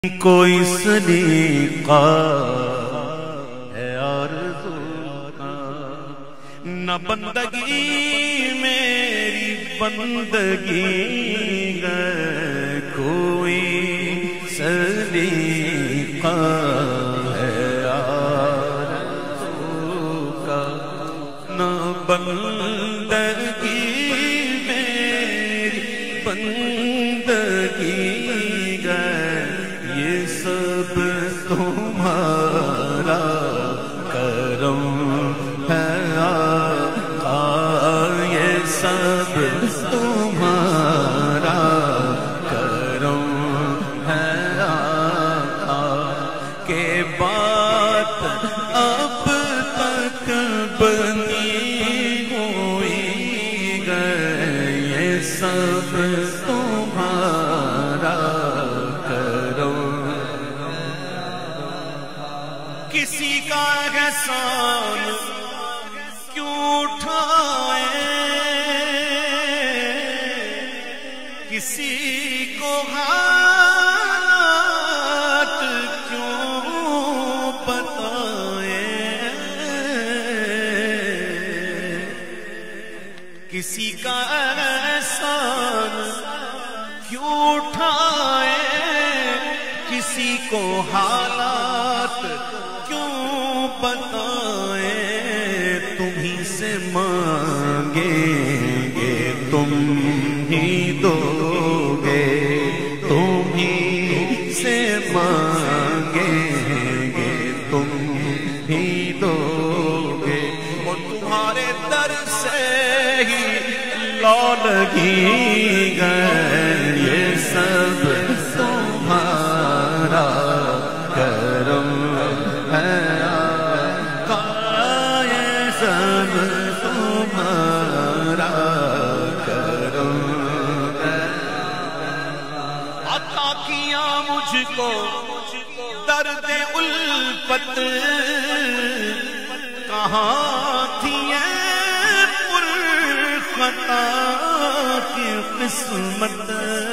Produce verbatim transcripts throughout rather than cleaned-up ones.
کوئی سلیقہ ہے آرزو کا، نہ بندگی میری بندگی ہے، کوئی سلیقہ ہے آرزو کا، نہ بندگی میری بندگی یہ سب تمہارا کرم ہے آقا، یہ سب تمہارا کرم ہے آقا، کہ بات اب تک بنی ہوئی گئے، یہ سب تمہارا کسی کا احسان کیوں اٹھائے، کسی کو حالات کیوں بتائے، کسی کا احسان کیوں اٹھائے، کسی کو حالات کیوں بتائیں، تمہیں سے مانگیں گے تم ہی دو گے، تمہیں سے مانگیں گے تم ہی دو گے، اور تمہارے در سے ہی لو لگی گئے، یہ سب تمہارا کرم ہے آقا، یہ سب تمہارا کرم ہے، عطا کیا مجھ کو درد الفت، کہاں تھی یہ پرخطا کی قسمت،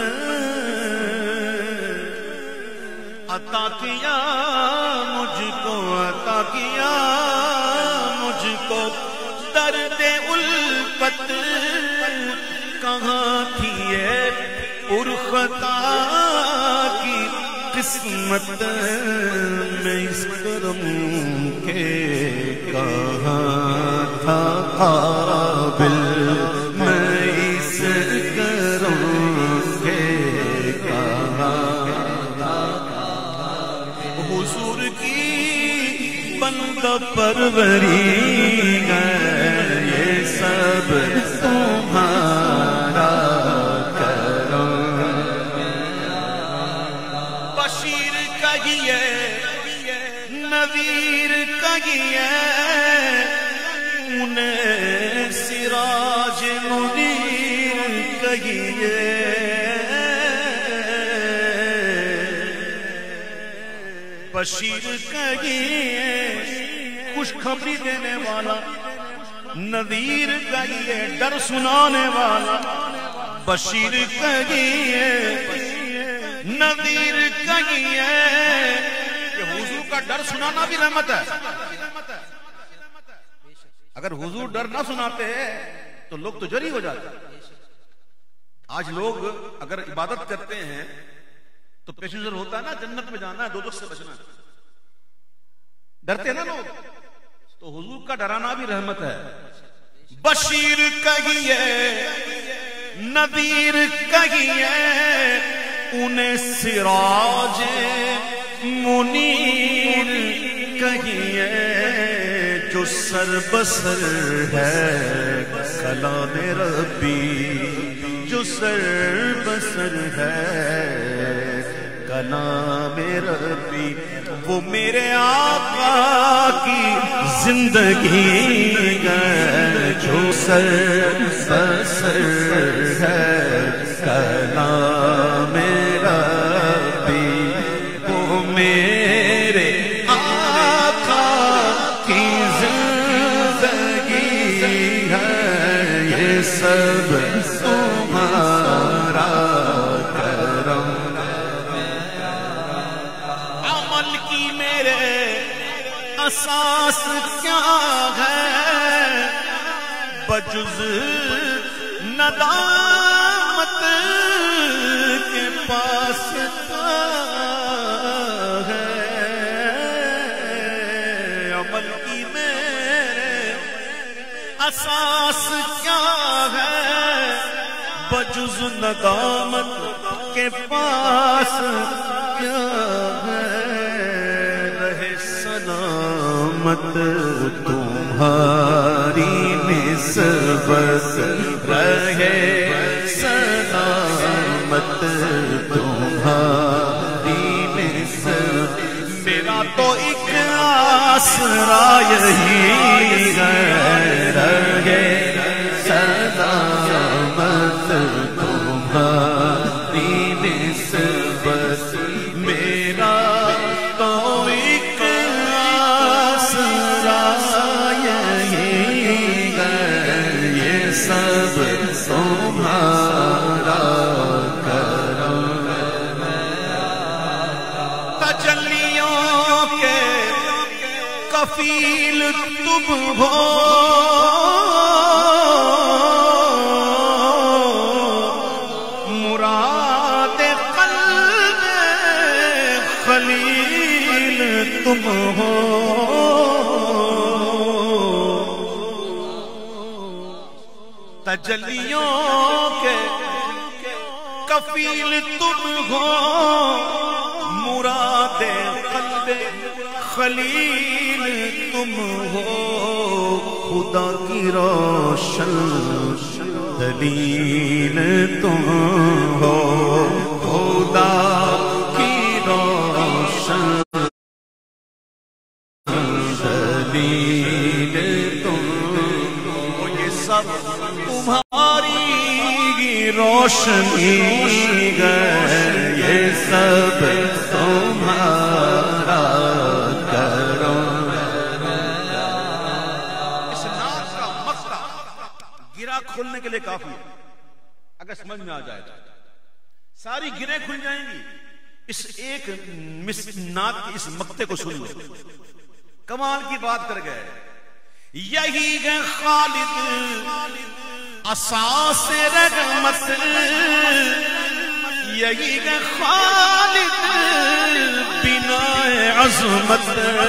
عطا کیا مجھ کو، عطا کیا مجھ کو درد الفت، کہاں تھی یہ پرخطا کی قسمت، میں اس کرم کے کہاں تھا قابل، میں اس کرم کے کہاں حضور کی بندہ پروری ہے، یہ سب تمہارا کرم، بشیر کہیے نذیر کہیے، انہیں سراج منیر کہیے، بشیر کہیے خوشخبری دینے والا، نذیر کہیے ڈر سنانے والا، بشیر کہیے نذیر کہیے، کہ حضور کا ڈر سنانا بھی رحمت ہے، اگر حضور ڈر نہ سناتے تو لوگ تو جری ہو جاتے۔ آج لوگ اگر عبادت کرتے ہیں تو پیش نظر ہوتا ہے نا جنت میں جانا ہے، دوزخ سے بچنا ہے، ڈرتے نا لوگ، تو حضور کا ڈرانا بھی رحمت ہے۔ بشیر کہیے نذیر کہیے، انہیں سراج منیر کہیے، جو سر بسر ہے کلام ربی، جو سر بسر ہے کلام ربی، وہ میرے آقا کی زندگی ہے، جو سر بسر ہے کلام ربی، وہ میرے آقا کی زندگی ہے، یہ سب تمہارا کرم عمل کی میرے اساس کیا ہے بجز ندامت کے پاس کیا ہے عمل کی میرے اساس کیا ہے بجز ندامت کے پاس کیا ہے رہے سلامت تمہاری نسبت رہے سلامت تمہاری نسبت میرا تو ایک آسرا یہی ہے رہے سلامت تمہاری نسبت میرا تو ایک آسرا یہی ہے یہ سب تمہارا کرم تجلیوں کے کفیل تم ہو خلیل تم ہو تجلیوں کے کفیل تم ہو مراد قلب خلیل تم ہو خدا کی روشن دلیل تم ہو خدا تمہاری روشنی ہے یہ سب تمہارا کرم اس ناز کا مقطع گرہ کھولنے کے لیے کافی ہے اگر سمجھ میں آ جائے تو ساری گرہیں کھل جائیں گی اس ایک نعت کے اس مقطع کو سن لو کمال کی بات کر گئے یہی ہے خالد اساس رحمت یہی ہے خالد بنا عظمت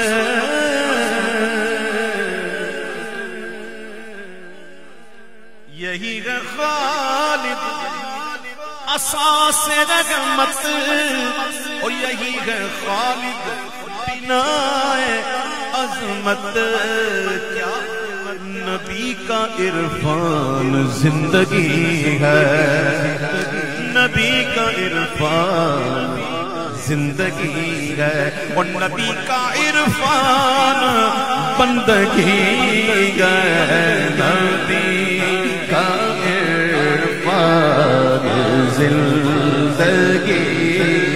یہی ہے خالد اساس رحمت اور یہی ہے خالد بنا عظمت کیا نبی کا عرفان زندگی ہے نبی کا عرفان زندگی ہے اور نبی کا عرفان بندگی ہے نبی کا عرفان زندگی